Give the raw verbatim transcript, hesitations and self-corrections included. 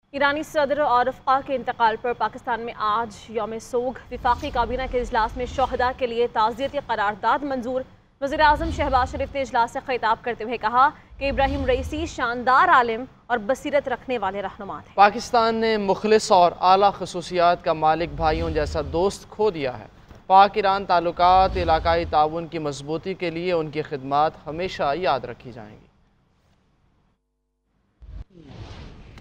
ईरानी सदर और रफ़्क़ा के इंतकाल पर पाकिस्तान में आज यौम सोग। वफाकी काबीना के इजलास में शोहदा के लिए ताज़ियती करारदाद मंजूर। वज़ीर आज़म शहबाज शरीफ ने इजलास से खिताब करते हुए कहा कि इब्राहिम रईसी शानदार आलिम और बसीरत रखने वाले रहनुमा थे। पाकिस्तान ने मुखलिस और आला खसूसियात का मालिक भाइयों जैसा दोस्त खो दिया है। पाक ईरान ताल्लुकात इलाकाई ताउन की मजबूती के लिए उनकी खिदमात हमेशा याद रखी जाएंगी।